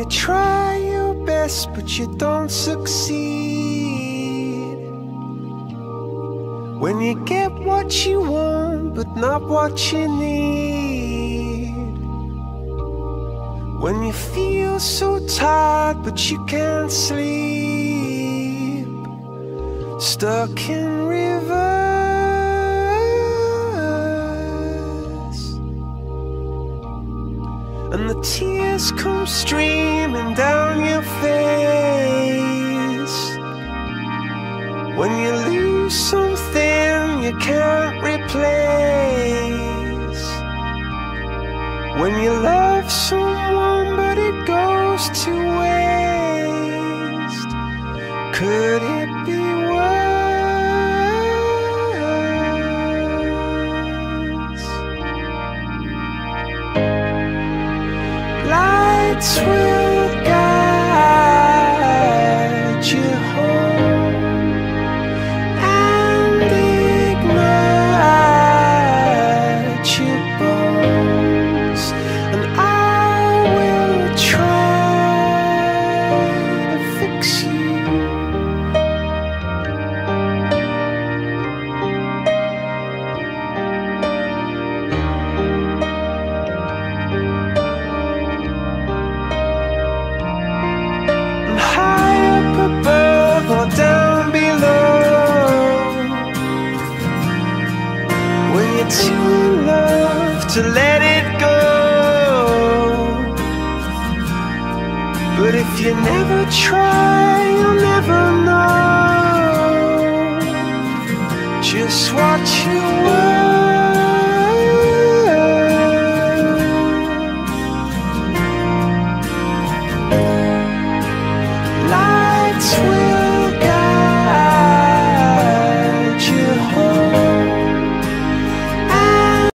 try your best but you don't succeed, when you get what you want but not what you need, when you feel so tired but you can't sleep, stuck in reverse, and the tears come streaming down your face, when you lose something you can't replace, when you love someone but it goes to waste. Could it be worse? Lights will guide you home and ignite your bones, and I will try to fix you. And high up above or down below, when you're too in love to let it go, but if you never try, you'll never know just what you